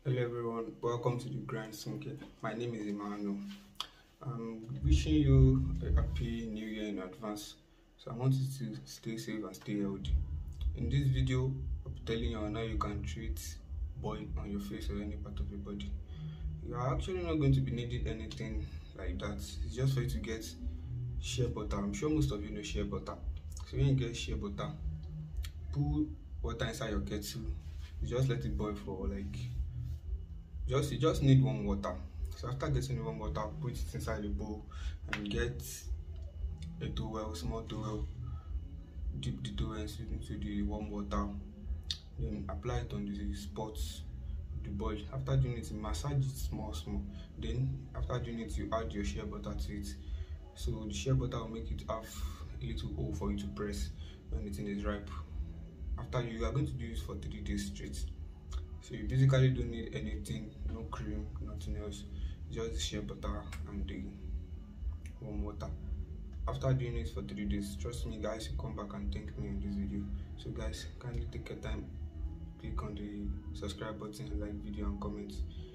Hello everyone, welcome to the Grand Smoking. My name is Emmanuel. I'm wishing you a happy new year in advance. So I want you to stay safe and stay healthy. In this video, I'll be telling you on how you can treat boil on your face or any part of your body. You are actually not going to be needing anything like that. It's just for you to get shea butter. I'm sure most of you know shea butter. So when you get shea butter, put water inside your kettle. You just let it boil for like you just need warm water. So after getting the warm water, put it inside the bowl and get a towel, small towel, dip the towel into the warm water, then apply it on the spots of the boil. After doing it, massage it small. Then after doing it, you add your shea butter to it. So the shea butter will make it have a little hole for you to press when the thing is ripe. After you are going to do this for 3 days straight. So you basically don't need anything, no cream, nothing else, just the shea butter and the warm water. After doing it for 3 days, trust me guys, you come back and thank me in this video. So guys, kindly take your time, click on the subscribe button and like video and comment.